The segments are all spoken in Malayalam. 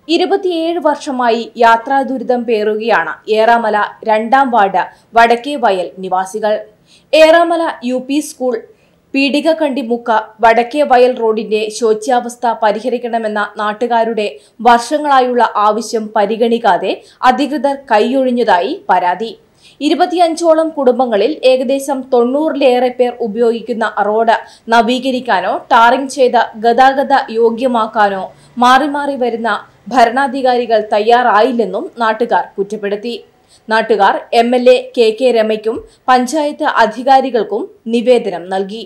27 വർഷമായി യാത്രാ ദുരിതം പേറുകയാണ് ഏറാമല 2ാം വാർഡ് വടക്കേ വയൽ നിവാസികൾ. ഏറാമല UP സ്കൂൾ പീടികക്കണ്ടിമുക്ക് വടക്കേ വയൽ റോഡിന്റെ ശോച്യാവസ്ഥ പരിഹരിക്കണമെന്ന നാട്ടുകാരുടെ വർഷങ്ങളായുള്ള ആവശ്യം പരിഗണിക്കാതെ അധികൃതർ കൈയൊഴിഞ്ഞതായി പരാതി. 25ഓളം കുടുംബങ്ങളിൽ ഏകദേശം 90-ലേറെ പേർ ഉപയോഗിക്കുന്ന റോഡ് നവീകരിക്കാനോ ടാറിംഗ് ചെയ്ത് ഗതാഗത യോഗ്യമാക്കാനോ മാറി മാറി വരുന്ന ഭരണാധികാരികൾ തയ്യാറായില്ലെന്നും നാട്ടുകാർ കുറ്റപ്പെടുത്തി. നാട്ടുകാർ MLA KK രമയ്ക്കും പഞ്ചായത്ത് അധികാരികൾക്കും നിവേദനം നൽകി.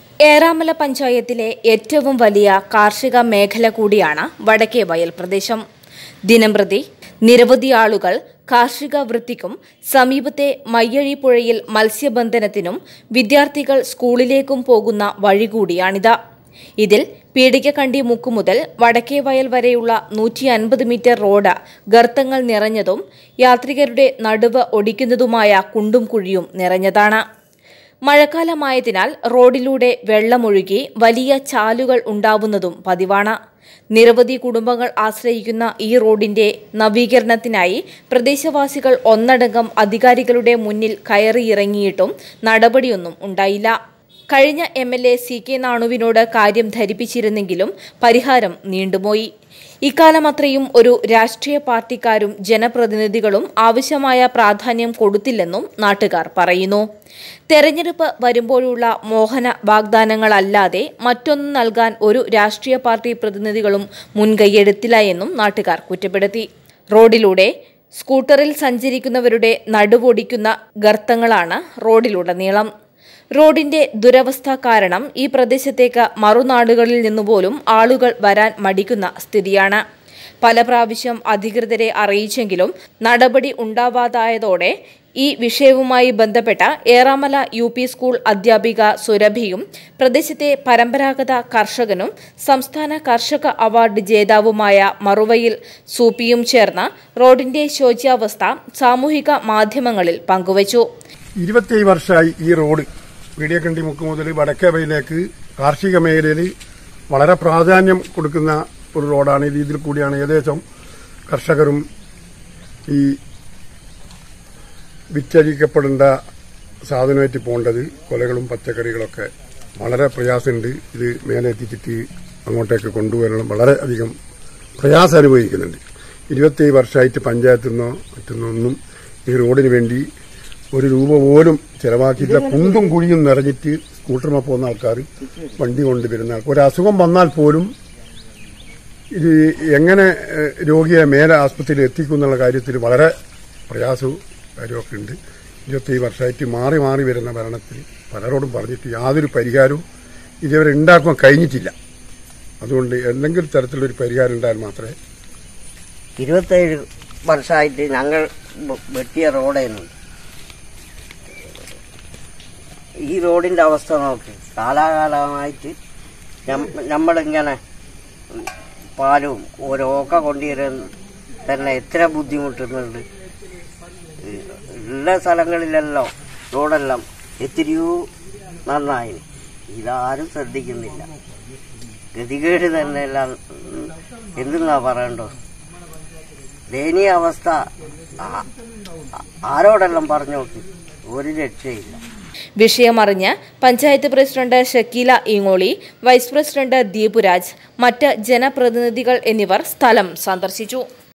ഏറാമല പഞ്ചായത്തിലെ ഏറ്റവും വലിയ കാർഷിക മേഖല കൂടിയാണ് വടക്കേ വയൽ പ്രദേശം. ദിനംപ്രതി നിരവധി ആളുകൾ കാർഷിക വൃത്തിക്കും സമീപത്തെ മയ്യഴി പുഴയിൽ മത്സ്യബന്ധനത്തിനും വിദ്യാർത്ഥികൾ സ്കൂളിലേക്കും പോകുന്ന വഴി കൂടിയാണിത്. ഇതിൽ പീടികക്കണ്ടി മുക്ക് മുതൽ വടക്കേ വയൽ വരെയുള്ള 150 മീറ്റർ റോഡ് ഗർത്തങ്ങൾ നിറഞ്ഞതും യാത്രികരുടെ നടുവ് ഒടിക്കുന്നതുമായ കുണ്ടും കുഴിയും നിറഞ്ഞതാണ്. മഴക്കാലമായതിനാൽ റോഡിലൂടെ വെള്ളമൊഴുകി വലിയ ചാലുകൾ ഉണ്ടാവുന്നതും പതിവാണ്. നിരവധി കുടുംബങ്ങൾ ആശ്രയിക്കുന്ന ഈ റോഡിന്റെ നവീകരണത്തിനായി പ്രദേശവാസികൾ ഒന്നടങ്കം അധികാരികളുടെ മുന്നിൽ കയറിയിറങ്ങിയിട്ടും നടപടിയൊന്നും ഉണ്ടായില്ല. കഴിഞ്ഞ MLA CK നാണുവിനോട് കാര്യം ധരിപ്പിച്ചിരുന്നെങ്കിലും പരിഹാരം നീണ്ടുപോയി. ഇക്കാലമത്രയും ഒരു രാഷ്ട്രീയ പാർട്ടിക്കാരും ജനപ്രതിനിധികളും ആവശ്യമായ പ്രാധാന്യം കൊടുത്തില്ലെന്നും നാട്ടുകാർ പറയുന്നു. തെരഞ്ഞെടുപ്പ് വരുമ്പോഴുള്ള മോഹന വാഗ്ദാനങ്ങളല്ലാതെ മറ്റൊന്നും നൽകാൻ ഒരു രാഷ്ട്രീയ പാർട്ടി പ്രതിനിധികളും മുൻകൈയെടുത്തില്ല എന്നും നാട്ടുകാർ കുറ്റപ്പെടുത്തി. റോഡിലൂടെ സ്കൂട്ടറിൽ സഞ്ചരിക്കുന്നവരുടെ നടുവൊടിക്കുന്ന ഗർത്തങ്ങളാണ് റോഡിലുടനീളം. റോഡിന്റെ ദുരവസ്ഥ കാരണം ഈ പ്രദേശത്തേക്ക് മറുനാടുകളിൽ നിന്നുപോലും ആളുകൾ വരാൻ മടിക്കുന്ന സ്ഥിതിയാണ്. പല പ്രാവശ്യം അധികൃതരെ അറിയിച്ചെങ്കിലും നടപടി ഉണ്ടാവാതായതോടെ ഈ വിഷയവുമായി ബന്ധപ്പെട്ട ഏറാമല UP സ്കൂൾ അധ്യാപിക സുരഭിയും പ്രദേശത്തെ പരമ്പരാഗത കർഷകനും സംസ്ഥാന കർഷക അവാർഡ് ജേതാവുമായ മറുവയിൽ സൂപ്പിയും ചേർന്ന് റോഡിന്റെ ശോച്യാവസ്ഥ സാമൂഹിക മാധ്യമങ്ങളിൽ പങ്കുവച്ചു. 27 വർഷമായി ഈ റോഡ് പീടികക്കണ്ടി മുക്ക് മുതൽ വടക്കേ വയലിലേക്ക് കാർഷിക മേഖലയിൽ വളരെ പ്രാധാന്യം കൊടുക്കുന്ന ഒരു റോഡാണ്. ഈ രീതിയിൽ കൂടിയാണ് ഏകദേശം കർഷകരും ഈ വിറ്റഴിക്കപ്പെടേണ്ട സാധനമായിട്ട് പോകേണ്ടത്. കൊലകളും പച്ചക്കറികളൊക്കെ വളരെ പ്രയാസമുണ്ട്. ഇത് മേലെ എത്തിച്ചിട്ട് അങ്ങോട്ടേക്ക് കൊണ്ടുവരണം. വളരെയധികം പ്രയാസം അനുഭവിക്കുന്നുണ്ട്. 27 വർഷമായിട്ട് പഞ്ചായത്തിൽ നിന്നോ മറ്റൊന്നും ഈ റോഡിന് വേണ്ടി ഒരു രൂപ പോലും ചെലവാക്കിയില്ല. കുണ്ടും കുഴിയും നിറഞ്ഞിട്ട് സ്കൂട്ടറിൽ പോകുന്ന ആൾക്കാർ, വണ്ടി കൊണ്ടുവരുന്ന ആൾക്കാർ, ഒരു അസുഖം വന്നാൽ പോലും ഇത് എങ്ങനെ രോഗിയെ മേലെ ആസ്പത്രിയിൽ എത്തിക്കും എന്നുള്ള കാര്യത്തിൽ വളരെ പ്രയാസവും കാര്യമൊക്കെ ഉണ്ട്. 27 വർഷമായിട്ട് മാറി മാറി വരുന്ന ഭരണത്തിൽ പലരോടും പറഞ്ഞിട്ട് യാതൊരു പരിഹാരവും ഇതുവരെ ഉണ്ടാക്കാൻ കഴിഞ്ഞിട്ടില്ല. അതുകൊണ്ട് എന്തെങ്കിലും തരത്തിലൊരു പരിഹാരം ഉണ്ടായാൽ മാത്രമേ. 27 വർഷമായിട്ട് ഞങ്ങൾ വെട്ടിയ റോഡായിരുന്നു. ഈ റോഡിന്റെ അവസ്ഥ നോക്ക്. കാലാകാലമായിട്ട് നമ്മളിങ്ങനെ പാലും ഓരോക്കെ കൊണ്ടുവരാൻ തന്നെ എത്ര ബുദ്ധിമുട്ടുന്നുണ്ട്. ഉള്ള സ്ഥലങ്ങളിലെല്ലാം റോഡെല്ലാം എത്രയോ നന്നായി. ഇതാരും ശ്രദ്ധിക്കുന്നില്ല. ഗതികേട് തന്നെ എല്ലാം എന്തെന്നാ പറയണ്ടോ. ദയനീയ അവസ്ഥ ആരോടെല്ലാം പറഞ്ഞു നോക്കി, ഒരു രക്ഷയില്ല. വിഷയമറിഞ്ഞ് panchayat president Shakeela Eengoli, vice president Deepuraj, മറ്റ് ജനപ്രതിനിധികൾ എന്നിവർ സ്ഥലം സന്ദർശിച്ചു.